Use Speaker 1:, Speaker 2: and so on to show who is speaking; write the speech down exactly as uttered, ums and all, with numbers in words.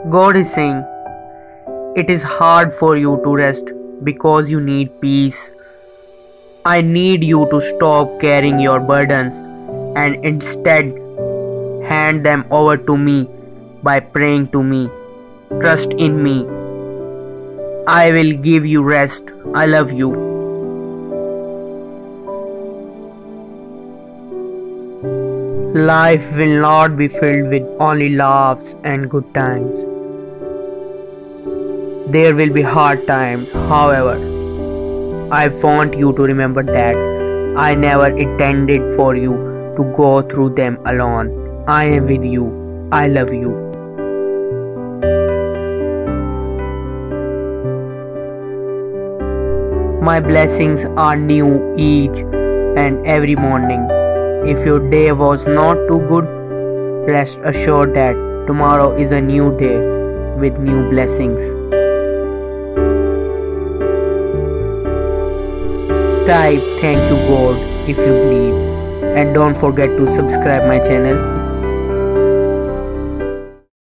Speaker 1: God is saying, it is hard for you to rest because you need peace. I need you to stop carrying your burdens and instead hand them over to me by praying to me. Trust in me. I will give you rest. I love you. Life will not be filled with only laughs and good times. There will be hard times, however. I want you to remember that I never intended for you to go through them alone. I am with you. I love you. My blessings are new each and every morning. If your day was not too good, rest assured that tomorrow is a new day with new blessings. Type thank you God if you believe, and don't forget to subscribe my channel.